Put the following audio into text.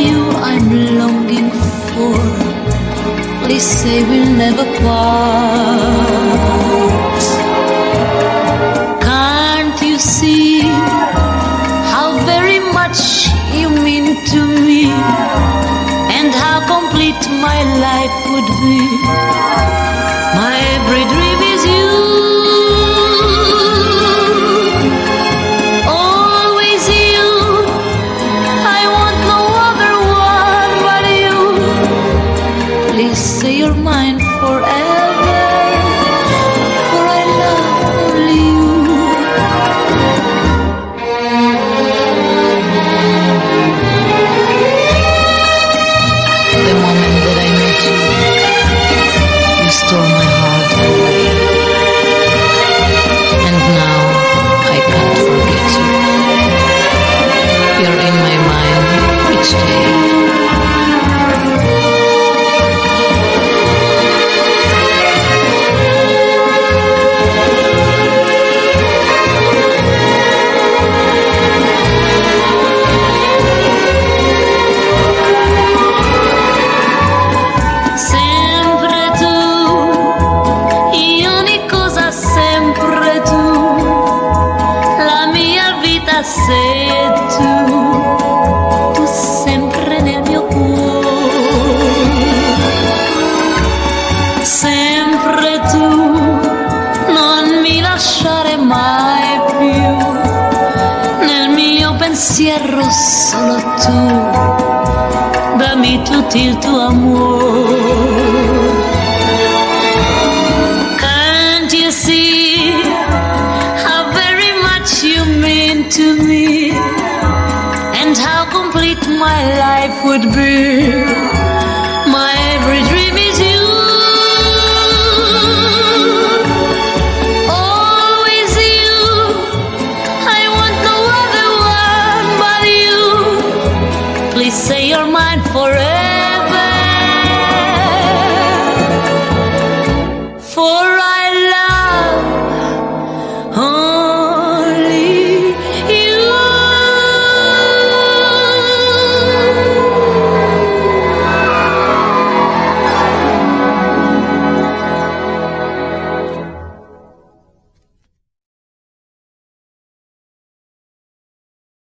you I'm longing for. Please say we'll never part. Can't you see how very much you mean to me, and how complete my life would be? My every dream is you. Always you. I want no other one but you. Please say you're mine forever, for I love only you. The moment that I met you, you stole my heart away. And now I can't forget you. You're in my mind each day. Sempre tu, io ogni cosa sempre tu, la mia vita sei tu sempre nel mio cuore. Sempre tu, non mi lasciare mai più, nel mio pensiero solo tu, dammi tutto il tuo amore. Can't you see how very much you mean to me, and how complete my life would be? My every dream is you. Always you. I want no other one but you. Please say you're mine forever, for I